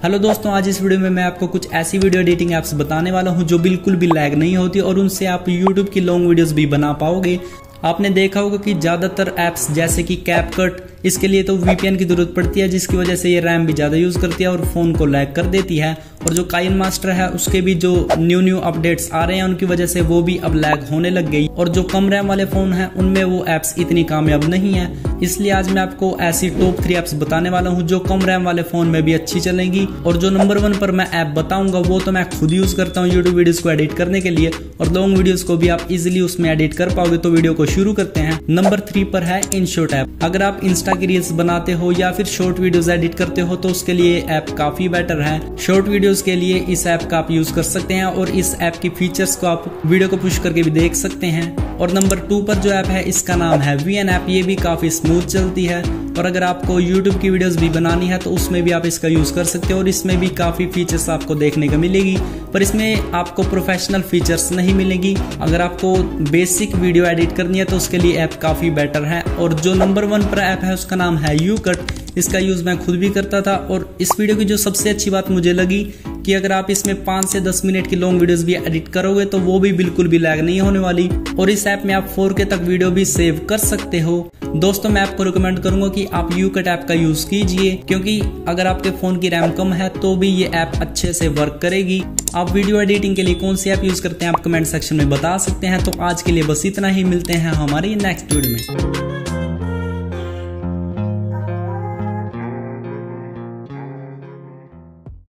Hello दोस्तों, आज इस वीडियो में मैं आपको कुछ ऐसी वीडियो एडिटिंग ऐप्स बताने वाला हूं जो बिल्कुल भी लैग नहीं होती और उनसे आप YouTube की लॉन्ग वीडियोस भी बना पाओगे। आपने देखा होगा कि ज्यादातर ऐप्स जैसे कि कैपकट, इसके लिए तो VPN की जरूरत पड़ती है, जिसकी वजह से ये रैम भी ज्यादा यूज करती है और फोन को लैग कर देती है। और जो काइनमास्टर है उसके भी जो न्यू अपडेट्स आ रहे हैं उनकी वजह से वो भी अब लैग होने लग गई। और जो कम रैम वाले फोन हैं उनमें वो ऐप्स इतनी कामयाब नहीं है। इसलिए आज मैं आपको ऐसी टॉप 3 ऐप्स बताने वाला हूं जो कम रैम वाले फोन में भी अच्छी चलेंगी। और जो नंबर 1 पर मैं ऐप बताऊंगा वो तो मैं खुद यूज करता हूं YouTube वीडियोस को एडिट करने के लिए, और लॉन्ग वीडियोस को भी आप इजीली उसमें एडिट कर पाओगे। तो वीडियो को शुरू करते हैं। नंबर 3 पर है InShot ऐप। अगर आप इंस्टा की रील्स बनाते हो या फिर शॉर्ट वीडियोस एडिट करते हो तो उसके लिए ऐप काफी बेटर है। शॉर्ट वीडियोस के लिए इस ऐप का आप यूज कर सकते हैं और इस ऐप की फीचर्स को आप वीडियो को पुश करके भी देख सकते हैं। और नंबर 2 पर जो ऐप है इसका नाम है VN ऐप। ये भी काफी स्मूथ चलती है और अगर आपको YouTube की वीडियोस भी बनानी है तो उसमें भी आप इसका यूज कर सकते हो और इसमें भी काफी फीचर्स आपको देखने को मिलेगी, पर इसमें आपको प्रोफेशनल फीचर्स नहीं मिलेगी। अगर आपको बेसिक वीडियो एडिट करनी है तो उसके लिए ऐप काफी बेटर है। और जो नंबर 1 पर ऐप है उसका नाम है YouCut। इसका यूज मैं खुद भी करता था और इस वीडियो की जो सबसे अच्छी बात मुझे लगी कि अगर आप इसमें 5 से 10 मिनट की लॉन्ग वीडियोस भी एडिट करोगे तो वो भी बिल्कुल भी लैग नहीं होने वाली। और इस ऐप में आप 4K तक वीडियो भी सेव कर सकते हो। दोस्तों, मैं आपको रिकमेंड करूंगा कि आप YouCut ऐप का यूज कीजिए, क्योंकि अगर आपके फोन की रैम कम है तो भी ये ऐप अच्छे से वर्क करेगी। आप वीडियो एडिटिंग के लिए कौन सी ऐप यूज करते हैं आप कमेंट सेक्शन में बता सकते हैं। तो आज के लिए बस इतना ही, मिलते हैं हमारी नेक्स्ट वीडियो में।